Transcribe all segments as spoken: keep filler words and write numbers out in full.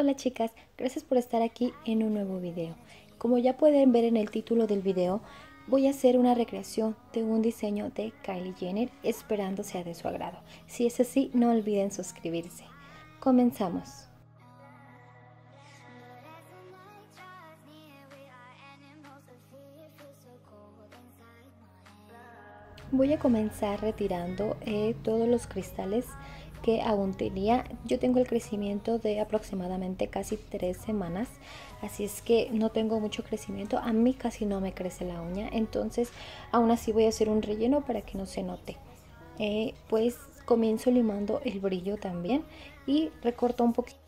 Hola chicas, gracias por estar aquí en un nuevo video. Como ya pueden ver en el título del video, voy a hacer una recreación de un diseño de Kylie Jenner, esperando sea de su agrado. Si es así, no olviden suscribirse. Comenzamos. Voy a comenzar retirando eh, todos los cristales que aún tenía. Yo tengo el crecimiento de aproximadamente casi tres semanas, así es que no tengo mucho crecimiento. A mí casi no me crece la uña, entonces aún así voy a hacer un relleno para que no se note. Eh, pues comienzo limando el brillo también y recorto un poquito.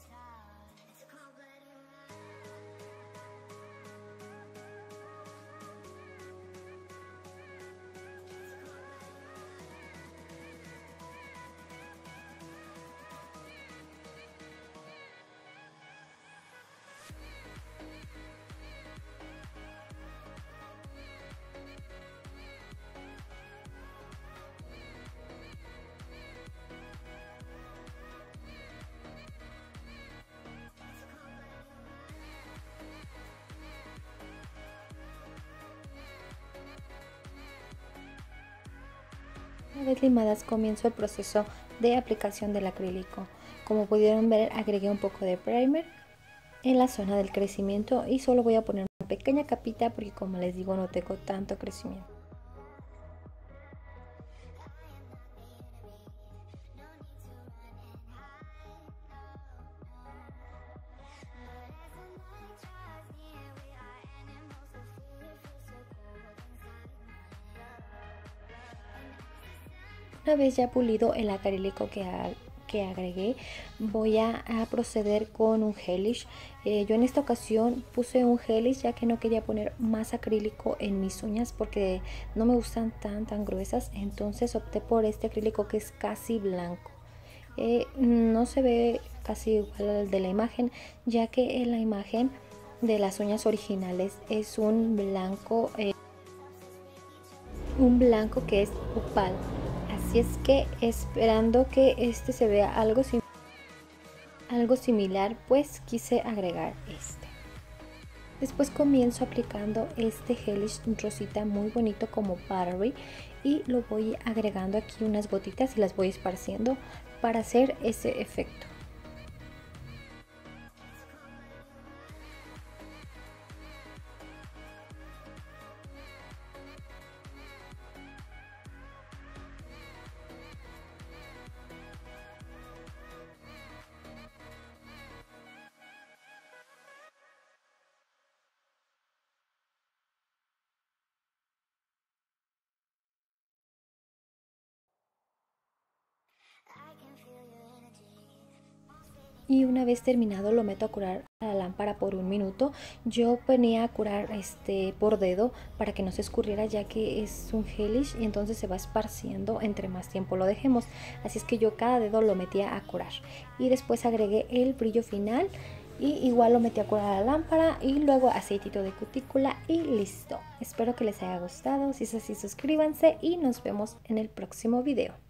Una vez limadas, comienzo el proceso de aplicación del acrílico. Como pudieron ver, agregué un poco de primer en la zona del crecimiento y solo voy a poner una pequeña capita porque, como les digo, no tengo tanto crecimiento. Una vez ya pulido el acrílico que, ha, que agregué, voy a, a proceder con un gelish. Eh, yo en esta ocasión puse un gelish ya que no quería poner más acrílico en mis uñas porque no me gustan tan tan gruesas. Entonces opté por este acrílico que es casi blanco. Eh, no se ve casi igual al de la imagen, ya que en la imagen de las uñas originales es un blanco, eh, un blanco que es opal. Así es que esperando que este se vea algo, sim algo similar, pues quise agregar este. Después comienzo aplicando este gelish rosita muy bonito como Buttery y lo voy agregando aquí unas gotitas y las voy esparciendo para hacer ese efecto. Y una vez terminado lo meto a curar a la lámpara por un minuto. Yo venía a curar este por dedo para que no se escurriera, ya que es un gelish y entonces se va esparciendo entre más tiempo lo dejemos. Así es que yo cada dedo lo metía a curar. Y después agregué el brillo final y igual lo metí a curar a la lámpara y luego aceitito de cutícula y listo. Espero que les haya gustado. Si es así, suscríbanse y nos vemos en el próximo video.